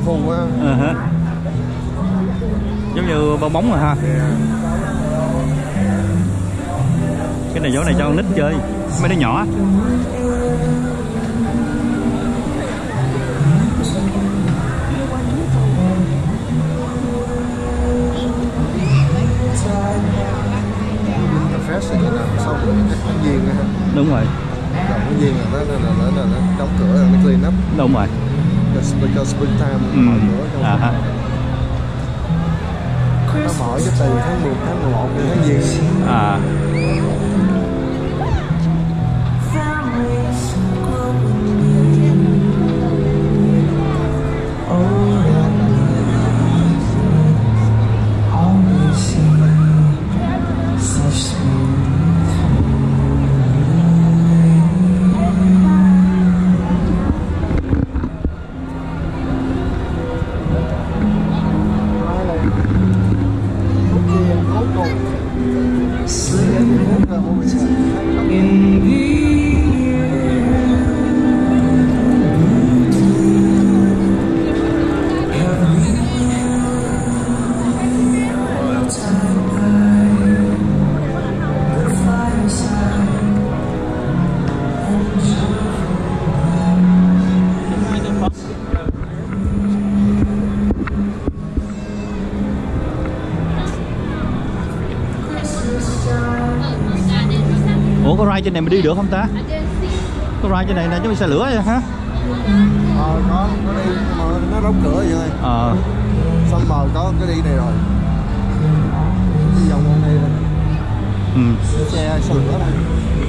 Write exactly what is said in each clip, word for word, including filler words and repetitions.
phù á. Uh -huh. Giống như bong bóng rồi ha. Yeah. Cái này chỗ này cho con nít chơi, mấy đứa nhỏ. Fest này là sau cái công viên này ha. Đúng rồi. Còn công viên là nó nó nó nó, nó đóng cửa rồi, nó clean up. Đúng rồi. Because spring time ừ. mở cửa trong à ha. Nó mở cái từ tháng mười, tháng mười một đến tháng giêng. À. Ủa có ride trên này mình đi được không ta? Có ride trên này nè, giống như xe lửa vậy hả? Ờ có, nó đi mà nó đóng cửa vậy thôi. Ờ. Xong bờ có cái đi này rồi. Đi vòng vòng này rồi. Ừ. Xe xe lửa này.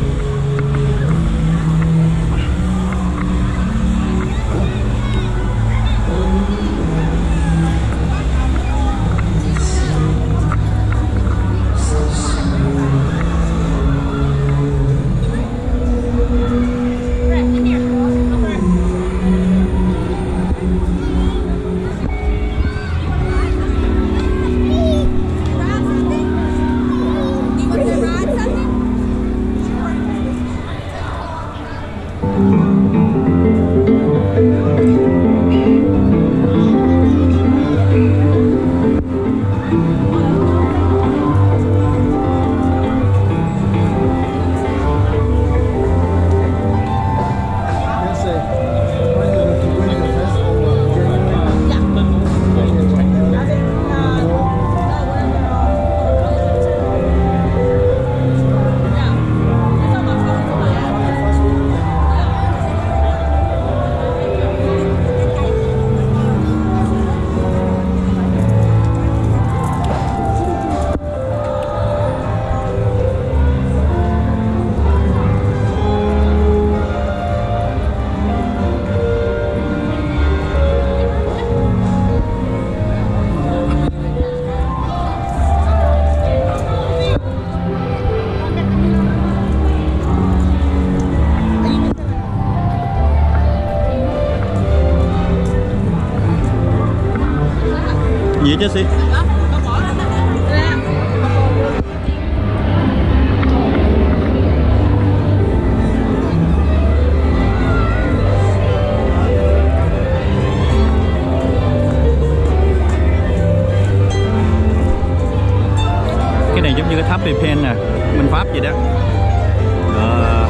Gì chứ xí? Cái này giống như cái tháp Eiffel nè, bên Pháp vậy đó. Ờ.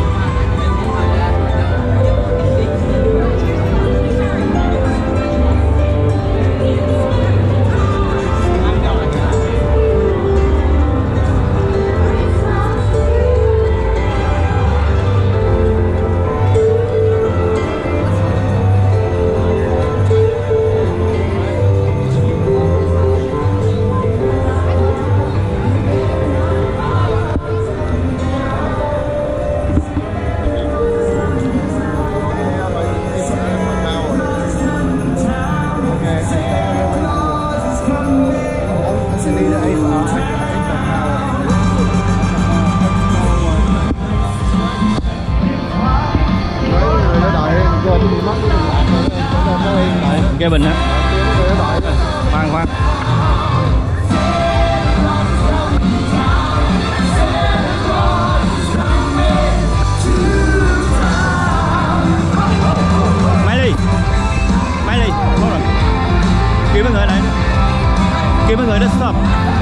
let's stop.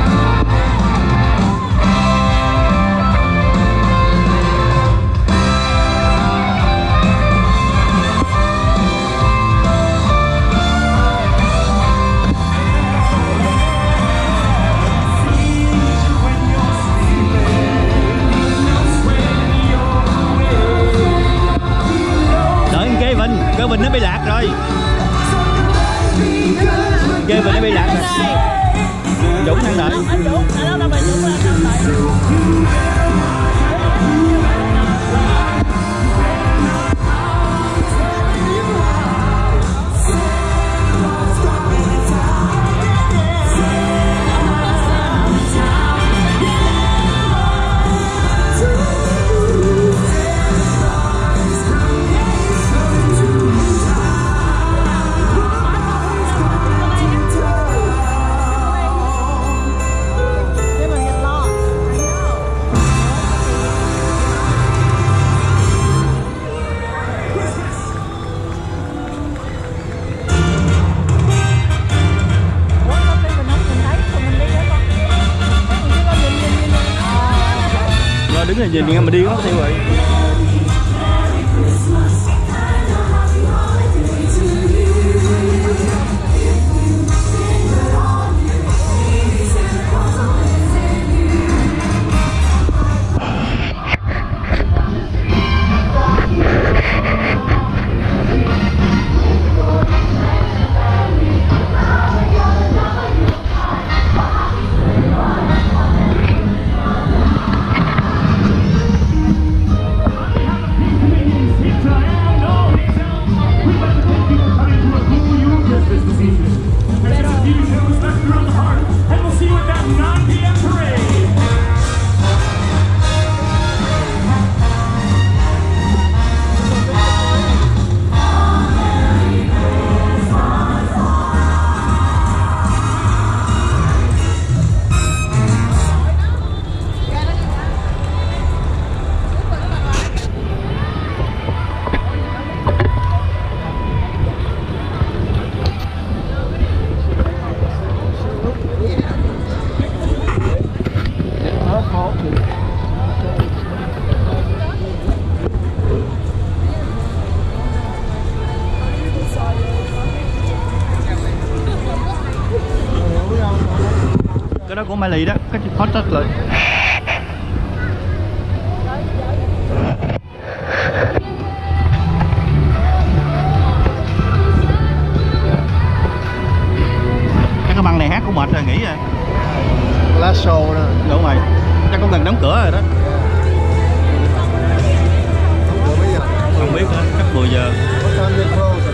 Đợi Kevin, Kevin nó bị lạc rồi. Kevin nó bị lạc rồi. Dũng đang đợi. Anh Dũng, đó là bà Dũng đang đợi. Đứng này nhìn nghe mà đi mất tiêu rồi. Cái đó của Mai Lì đó, cái hot chất lại. Cái băng này hát cũng mệt rồi, nghỉ rồi. Last show đó. Đúng rồi, chắc cũng gần đóng cửa rồi đó. Bây giờ Không biết nữa, chắc mười giờ. what time they close?